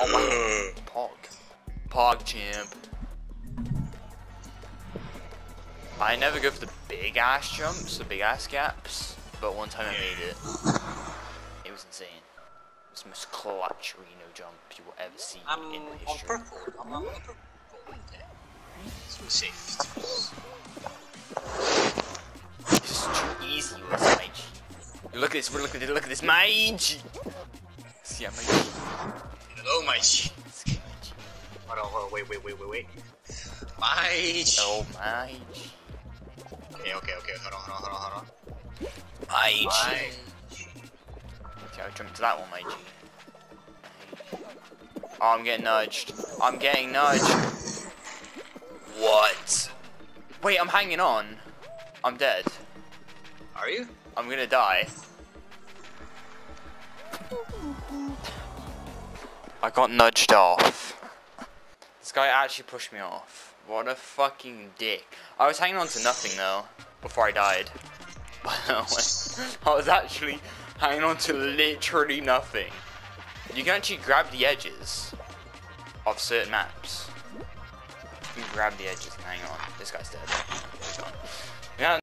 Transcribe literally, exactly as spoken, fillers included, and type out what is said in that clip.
Oh my Pog. Pog champ. I never go for the big ass jumps, the big ass gaps, but one time I made it. It was insane. It was the most clutch Reno jump you will ever see I'm in on history. purple. I'm on purple. So safe. It's just too easy with this mage. Look at this, look at this, look at this mage! See how mage? Hello, mage. Hold on, hold on, wait, wait, wait, wait, wait. Mage! Oh, mage. Okay, okay, okay, hold on, hold on, hold on, hold on. Mage. Mage. Okay, I'll jump to that one, mage. Oh, I'm getting nudged. I'm getting nudged. What? Wait, I'm hanging on. I'm dead. Are you? I'm gonna die. I got nudged off. This guy actually pushed me off. What a fucking dick. I was hanging on to nothing though, before I died. I was actually hanging on to literally nothing. You can actually grab the edges of certain maps. You can grab the edges and hang on. This guy's dead. He's gone. Yeah,